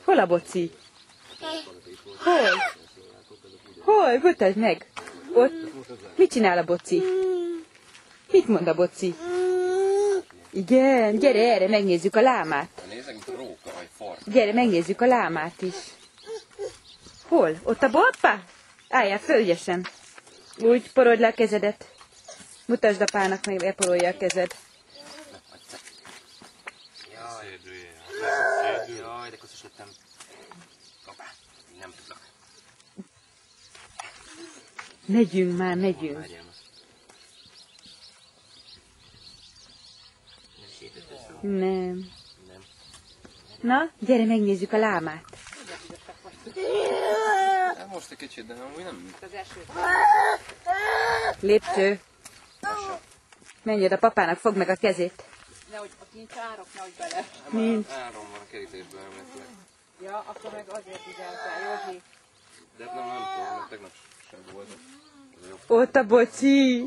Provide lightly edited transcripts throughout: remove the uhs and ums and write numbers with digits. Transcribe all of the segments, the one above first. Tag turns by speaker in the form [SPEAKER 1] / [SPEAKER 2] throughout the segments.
[SPEAKER 1] Hol a boci? Hol? Hol? Mutasd meg! Ott. Mit csinál a boci? Mit mond a boci? Igen, gyere erre, megnézzük a lámát. Gyere, megnézzük a lámát is. Hol? Ott a bolpa? Álljál föl ügyesen. Úgy porold le a kezedet. Mutasd apának, meg beporolja a kezed.
[SPEAKER 2] Jaj, de koszos lettem. Hoppá, nem tudok.
[SPEAKER 1] Megyünk már, megyünk. Nem. Na, gyere, megnézzük a lámát.
[SPEAKER 2] Most egy kicsit, de amúgy nem.
[SPEAKER 1] Lépcső. Menj oda papának, fogd meg a kezét.
[SPEAKER 3] Nehogy ott nincs árok, nehogy bele.
[SPEAKER 1] Nincs.
[SPEAKER 2] Áron van a kerítésből, emléletileg.
[SPEAKER 3] Ja, akkor meg azért ügyeltel, Józsi.
[SPEAKER 2] De nem tudom, mert tegnap sem volt.
[SPEAKER 1] Ott a boci.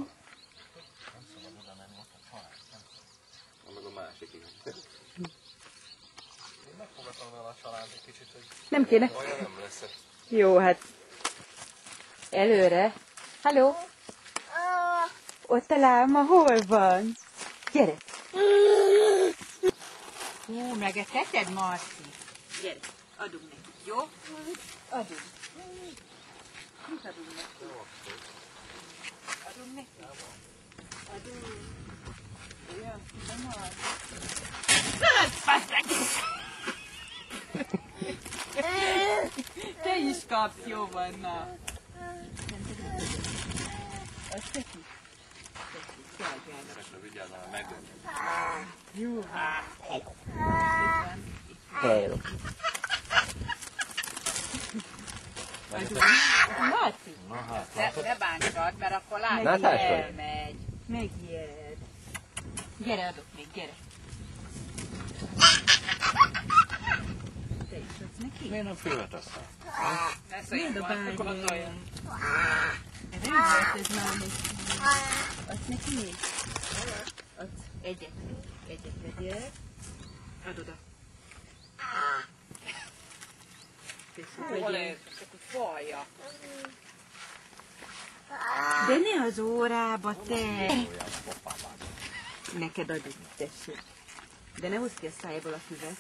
[SPEAKER 2] Meg a másik, igen. Én megfogatom vele a család egy kicsit, hogy
[SPEAKER 1] Nem kéne.
[SPEAKER 2] olyan nem lesz.
[SPEAKER 1] Jó, hát. Előre. Halló? Ott a láma hol van? Gyere.
[SPEAKER 3] Hú, megeteted, Marci? Gyere, adunk neki, jó? Adunk. Mit adunk neki? Adunk neki? Adunk. Ja, nem az. Te is kapsz, jó van, na. Azt teki?
[SPEAKER 2] Keresne vigyázzál, megdöntjük.
[SPEAKER 3] Jó, hát.
[SPEAKER 1] Hello.
[SPEAKER 3] Marci? Ne bántsad, mert akkor látod, hogy elmegy. Megijed. Gyere, adok még, gyere. Te is adsz neki?
[SPEAKER 2] Miért nem fővet aztán?
[SPEAKER 3] Mind a bárján. Ez nem volt ez már neki. Adsz neki még? Adsz. Egyet vegyél. Add oda. Hol ez? Csak úgy falja. De ne az órába, te! Neked adjuk, tessék. De ne hozd ki a szájából a füvet.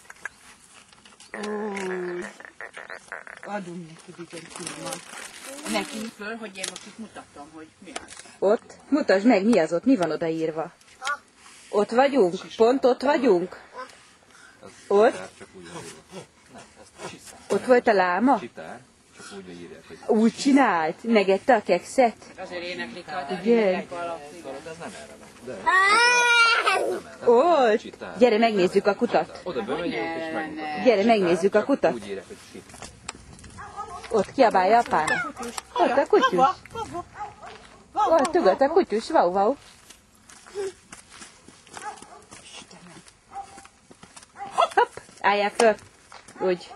[SPEAKER 3] Adunk neki bizonyítva. Nekünk föl, hogy én most itt mutatom, hogy mi az.
[SPEAKER 1] Ott? Mutasd meg, mi az ott, mi van odaírva? Ott vagyunk? Pont ott vagyunk? Ott? Ott volt a láma?
[SPEAKER 2] Csitár, csak úgy írják, hogy
[SPEAKER 1] Úgy csinált? Megette a kekszet?
[SPEAKER 3] Azért éneklik a
[SPEAKER 1] Igen.
[SPEAKER 3] alapszín.
[SPEAKER 2] ez nem erre van.
[SPEAKER 1] Ott? Gyere, megnézzük a kutat.
[SPEAKER 2] Oda bemegyünk és megmutatom.
[SPEAKER 1] Gyere, megnézzük a kutat.
[SPEAKER 2] Úgy írják, hogy csitár.
[SPEAKER 1] Ott kiabálja apának. Ott a kutyus. Ott ugat a kutyus, vau, vau. Hopp, álljál föl. Úgy.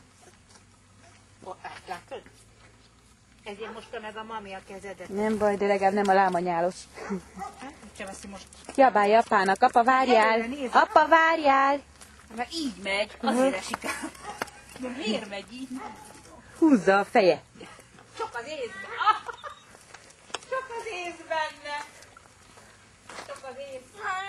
[SPEAKER 3] Látod? Ezért mosta meg a mami a kezedet.
[SPEAKER 1] Nem baj, de legalább nem a lámanyálos.
[SPEAKER 3] Sem veszi most.
[SPEAKER 1] Kiabálja apának, apa várjál. Apa várjál.
[SPEAKER 3] Mert így megy, azért esik el. De miért megy így?
[SPEAKER 1] Húzza a feje.
[SPEAKER 3] Csak az észben. Csak az ész benne. Csak az ész.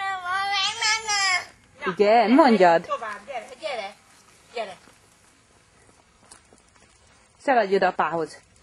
[SPEAKER 1] Igen, mondjad.
[SPEAKER 3] Tovább, gyere.
[SPEAKER 1] Szaladj oda apához.